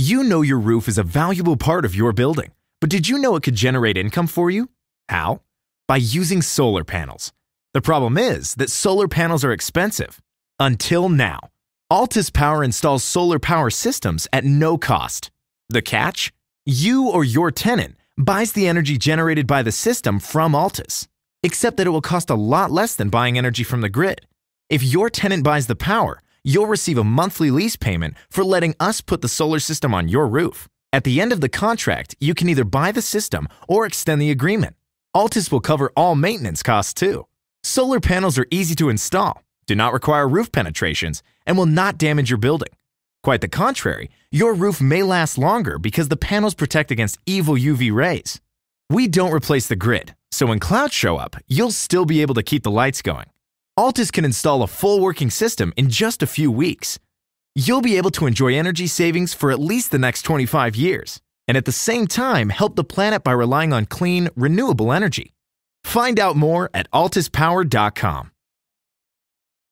You know your roof is a valuable part of your building, but did you know it could generate income for you? How? By using solar panels. The problem is that solar panels are expensive. Until now. Altus Power installs solar power systems at no cost. The catch? You or your tenant buys the energy generated by the system from Altus, except that it will cost a lot less than buying energy from the grid. If your tenant buys the power, you'll receive a monthly lease payment for letting us put the solar system on your roof. At the end of the contract, you can either buy the system or extend the agreement. Altus will cover all maintenance costs too. Solar panels are easy to install, do not require roof penetrations, and will not damage your building. Quite the contrary, your roof may last longer because the panels protect against evil UV rays. We don't replace the grid, so when clouds show up, you'll still be able to keep the lights going. Altus can install a full working system in just a few weeks. You'll be able to enjoy energy savings for at least the next 25 years, and at the same time help the planet by relying on clean, renewable energy. Find out more at altuspower.com.